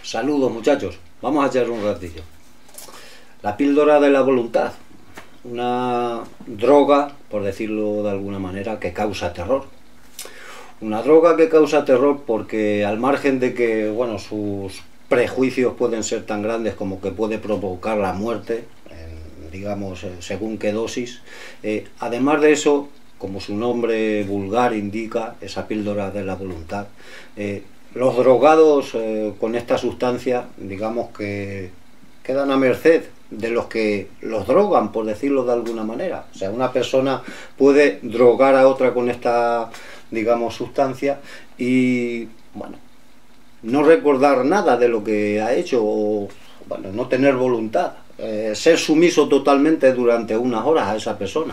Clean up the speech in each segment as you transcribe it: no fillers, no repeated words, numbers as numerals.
Saludos muchachos, vamos a echar un ratillo. La píldora de la voluntad, una droga, por decirlo de alguna manera, que causa terror. Una droga que causa terror porque al margen de que, bueno, sus prejuicios pueden ser tan grandes como que puede provocar la muerte, digamos, según qué dosis, además de eso, como su nombre vulgar indica, esa píldora de la voluntad, los drogados con esta sustancia, digamos que quedan a merced de los que los drogan, por decirlo de alguna manera. O sea, una persona puede drogar a otra con esta, digamos, sustancia y, bueno, no recordar nada de lo que ha hecho o, bueno, no tener voluntad, ser sumiso totalmente durante unas horas a esa persona.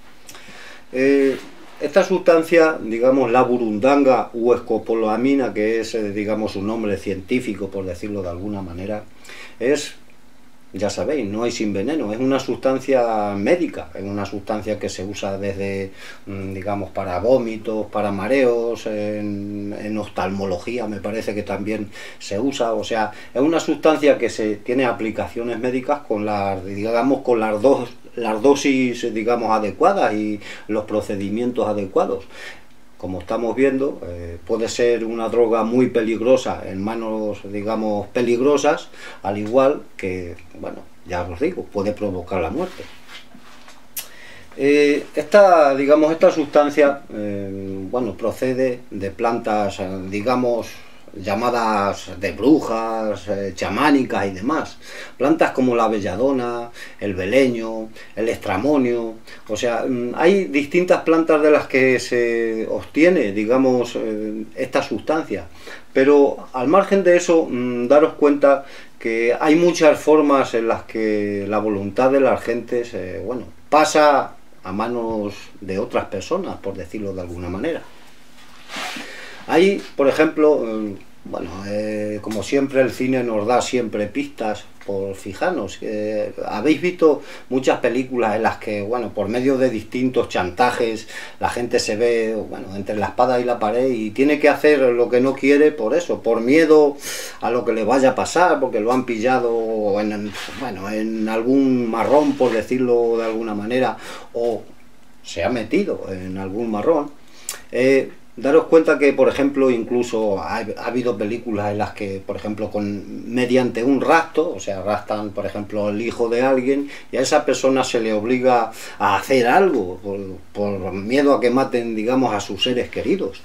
Esta sustancia, digamos, la burundanga o escopolamina, que es, digamos, su nombre científico, por decirlo de alguna manera, es, ya sabéis, no hay sin veneno, es una sustancia médica, es una sustancia que se usa desde, digamos, para vómitos, para mareos, en oftalmología me parece que también se usa, o sea, es una sustancia que tiene aplicaciones médicas con digamos, con las dosis, digamos, adecuadas y los procedimientos adecuados. Como estamos viendo, puede ser una droga muy peligrosa en manos, digamos, peligrosas, al igual que, bueno, ya os digo, puede provocar la muerte. Esta sustancia, bueno, procede de plantas, digamos, llamadas de brujas, chamánicas y demás. Plantas como la belladona, el beleño, el estramonio. O sea, hay distintas plantas de las que se obtiene, digamos, esta sustancia. Pero al margen de eso, daros cuenta que hay muchas formas en las que la voluntad de las gentes, bueno, pasa a manos de otras personas, por decirlo de alguna manera. Hay, por ejemplo, bueno, como siempre el cine nos da siempre pistas por fijarnos. Habéis visto muchas películas en las que, bueno, por medio de distintos chantajes, la gente se ve, bueno, entre la espada y la pared y tiene que hacer lo que no quiere por eso, por miedo a lo que le vaya a pasar, porque lo han pillado en, bueno, en algún marrón, por decirlo de alguna manera, o se ha metido en algún marrón. Daros cuenta que, por ejemplo, incluso ha habido películas en las que, por ejemplo, mediante un rapto, o sea, raptan, por ejemplo, el hijo de alguien y a esa persona se le obliga a hacer algo por miedo a que maten, digamos, a sus seres queridos.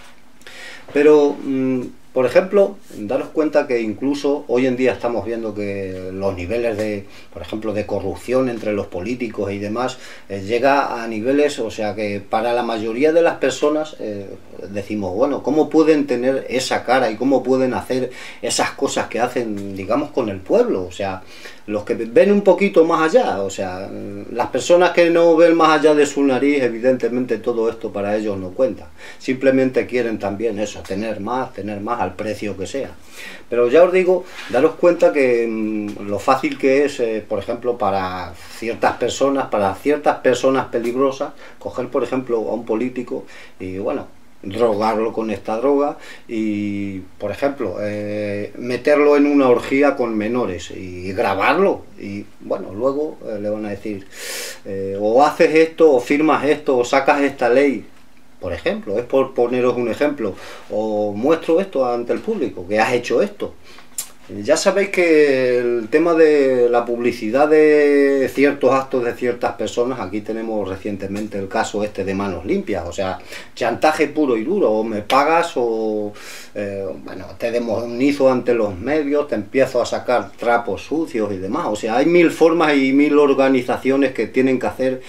Pero, por ejemplo, daros cuenta que incluso hoy en día estamos viendo que los niveles de, por ejemplo, de corrupción entre los políticos y demás, llega a niveles, o sea que para la mayoría de las personas decimos, bueno, ¿cómo pueden tener esa cara y cómo pueden hacer esas cosas que hacen, digamos, con el pueblo? O sea, los que ven un poquito más allá, o sea, las personas que no ven más allá de su nariz, evidentemente todo esto para ellos no cuenta. Simplemente quieren también eso, tener más al precio que sea. Pero ya os digo, daros cuenta que lo fácil que es, por ejemplo, para ciertas personas peligrosas, coger, por ejemplo, a un político y, bueno, drogarlo con esta droga y, por ejemplo, meterlo en una orgía con menores y grabarlo y, bueno, luego le van a decir o haces esto, o firmas esto, o sacas esta ley, por ejemplo, es por poneros un ejemplo, o muestro esto ante el público, que has hecho esto. Ya sabéis que el tema de la publicidad de ciertos actos de ciertas personas, aquí tenemos recientemente el caso este de Manos Limpias, o sea, chantaje puro y duro, o me pagas o, bueno, te demonizo ante los medios, te empiezo a sacar trapos sucios y demás, o sea, hay mil formas y mil organizaciones que tienen que hacer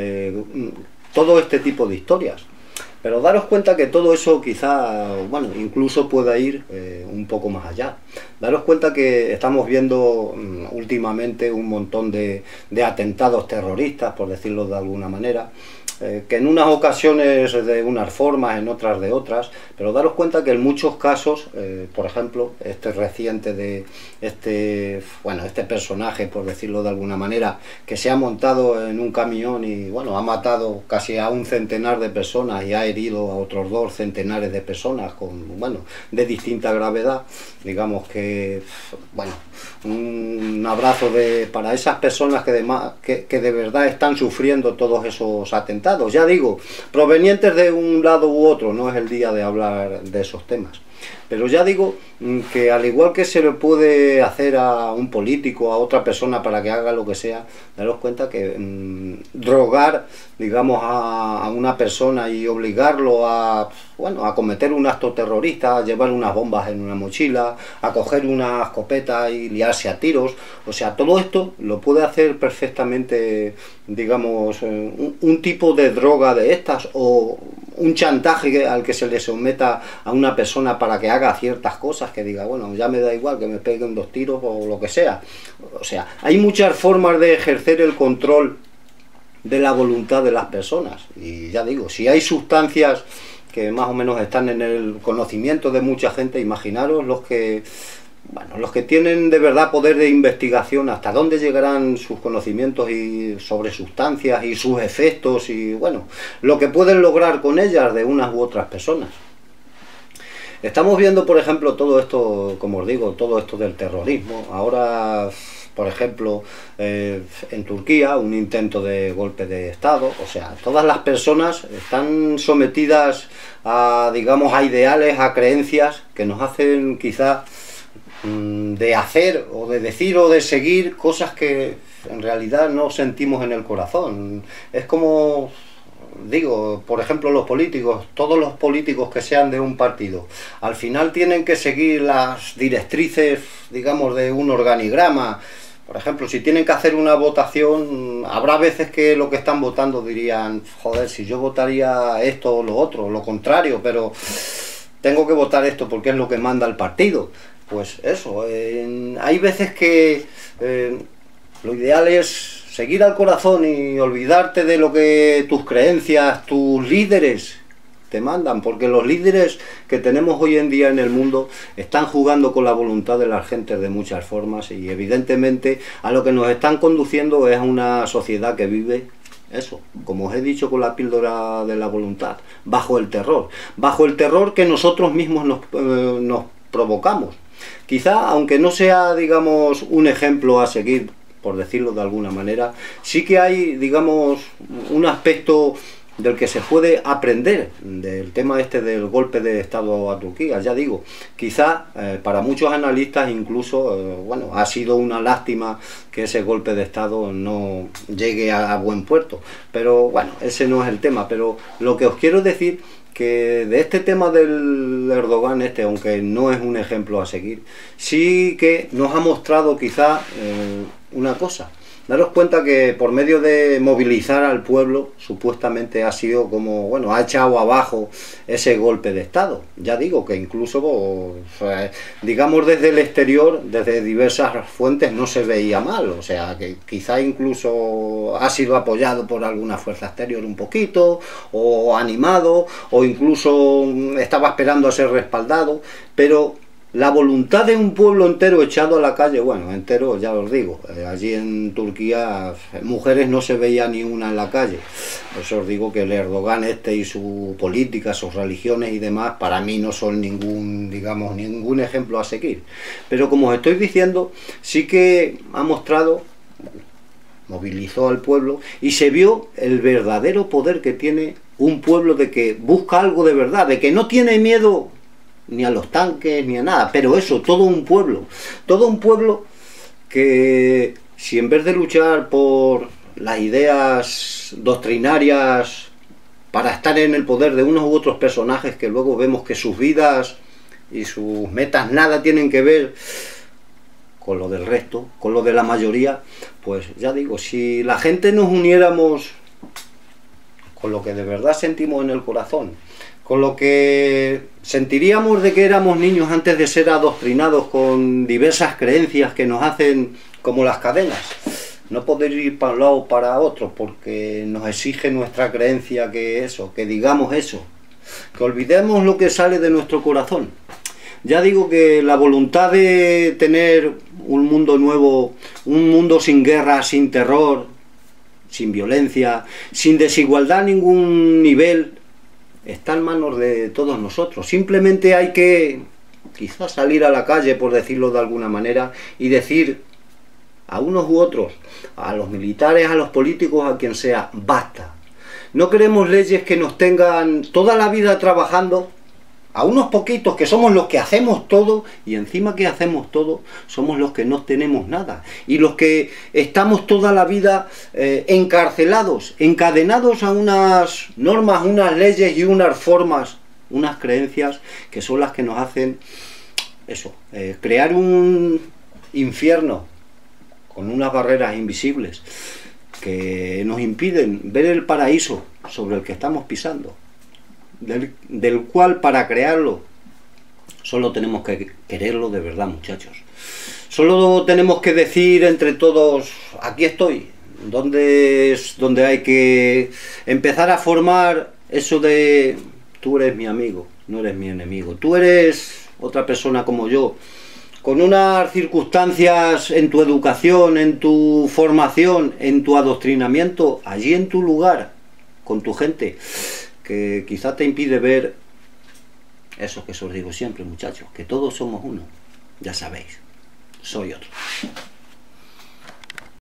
todo este tipo de historias. Pero daros cuenta que todo eso quizá, bueno, incluso pueda ir un poco más allá. Daros cuenta que estamos viendo últimamente un montón de atentados terroristas, por decirlo de alguna manera, que en unas ocasiones de unas formas, en otras de otras, pero daros cuenta que en muchos casos, por ejemplo, este reciente de este personaje, por decirlo de alguna manera, que se ha montado en un camión y bueno, ha matado casi a un centenar de personas y ha herido a otros 2 centenares de personas con, bueno, de distinta gravedad, digamos que, bueno, un abrazo para esas personas que de verdad están sufriendo todos esos atentados. Ya digo, provenientes de un lado u otro, no es el día de hablar de esos temas. Pero ya digo que al igual que se le puede hacer a un político, a otra persona para que haga lo que sea, daros cuenta que drogar, digamos, a una persona y obligarlo a, bueno, a cometer un acto terrorista, a llevar unas bombas en una mochila, a coger una escopeta y liarse a tiros, o sea, todo esto lo puede hacer perfectamente, digamos, un tipo de droga de estas, o un chantaje al que se le someta a una persona para que haga ciertas cosas, que diga, bueno, ya me da igual que me peguen 2 tiros o lo que sea. O sea, hay muchas formas de ejercer el control de la voluntad de las personas, y ya digo, si hay sustancias que más o menos están en el conocimiento de mucha gente, imaginaros los que, bueno, los que tienen de verdad poder de investigación, hasta dónde llegarán sus conocimientos y sobre sustancias y sus efectos y, bueno, lo que pueden lograr con ellas de unas u otras personas. Estamos viendo, por ejemplo, todo esto, como os digo, todo esto del terrorismo. Ahora, por ejemplo, en Turquía, un intento de golpe de Estado. O sea, todas las personas están sometidas a, digamos, a ideales, a creencias que nos hacen quizá de hacer o de decir o de seguir cosas que en realidad no sentimos en el corazón. Es como, digo, por ejemplo, los políticos, todos los políticos que sean de un partido, al final tienen que seguir las directrices, digamos, de un organigrama. Por ejemplo, si tienen que hacer una votación, habrá veces que lo que están votando dirían, joder, si yo votaría esto o lo otro, lo contrario, pero tengo que votar esto porque es lo que manda el partido. Pues eso, hay veces que lo ideal es seguir al corazón y olvidarte de lo que tus creencias, tus líderes te mandan, porque los líderes que tenemos hoy en día en el mundo están jugando con la voluntad de las gentes de muchas formas, y evidentemente a lo que nos están conduciendo es a una sociedad que vive eso, como os he dicho, con la píldora de la voluntad, bajo el terror que nosotros mismos nos provocamos. Quizá, aunque no sea, digamos, un ejemplo a seguir, por decirlo de alguna manera, sí que hay, digamos, un aspecto del que se puede aprender del tema este del golpe de Estado a Turquía. Ya digo, quizá para muchos analistas incluso, bueno, ha sido una lástima que ese golpe de Estado no llegue a buen puerto, pero bueno, ese no es el tema. Pero lo que os quiero decir, que de este tema del Erdogan aunque no es un ejemplo a seguir, sí que nos ha mostrado quizá una cosa. Daros cuenta que por medio de movilizar al pueblo, supuestamente ha sido como, bueno, ha echado abajo ese golpe de Estado. Ya digo que incluso, digamos, desde el exterior, desde diversas fuentes, no se veía mal. O sea, que quizá incluso ha sido apoyado por alguna fuerza exterior un poquito, o animado, o incluso estaba esperando a ser respaldado, pero la voluntad de un pueblo entero echado a la calle, bueno, entero ya os digo, allí en Turquía mujeres no se veía ni una en la calle. Por eso os digo que el Erdogan y su política, sus religiones y demás, para mí no son ningún, digamos, ningún ejemplo a seguir. Pero como os estoy diciendo, sí que ha mostrado, movilizó al pueblo y se vio el verdadero poder que tiene un pueblo, de que busca algo de verdad, de que no tiene miedo ni a los tanques, ni a nada, pero eso, todo un pueblo que, si en vez de luchar por las ideas doctrinarias para estar en el poder de unos u otros personajes que luego vemos que sus vidas y sus metas nada tienen que ver con lo del resto, con lo de la mayoría, pues ya digo, si la gente nos uniéramos con lo que de verdad sentimos en el corazón, con lo que sentiríamos de que éramos niños antes de ser adoctrinados con diversas creencias que nos hacen como las cadenas, no poder ir para un lado o para otro, porque nos exige nuestra creencia que eso, que digamos eso, que olvidemos lo que sale de nuestro corazón. Ya digo que la voluntad de tener un mundo nuevo, un mundo sin guerra, sin terror, sin violencia, sin desigualdad a ningún nivel, está en manos de todos nosotros. Simplemente hay que quizás salir a la calle, por decirlo de alguna manera, y decir a unos u otros, a los militares, a los políticos, a quien sea, basta. No queremos leyes que nos tengan toda la vida trabajando, a unos poquitos que somos los que hacemos todo, y encima que hacemos todo, somos los que no tenemos nada, y los que estamos toda la vida encarcelados, encadenados a unas normas, unas leyes y unas formas, unas creencias que son las que nos hacen eso, crear un infierno con unas barreras invisibles que nos impiden ver el paraíso sobre el que estamos pisando, del cual, para crearlo, solo tenemos que quererlo de verdad, muchachos. Solo tenemos que decir entre todos, aquí estoy, donde es donde hay que empezar a formar eso de tú eres mi amigo, no eres mi enemigo, tú eres otra persona como yo, con unas circunstancias en tu educación, en tu formación, en tu adoctrinamiento, allí en tu lugar, con tu gente, que quizá te impide ver eso que os digo siempre, muchachos, que todos somos uno. Ya sabéis, soy otro.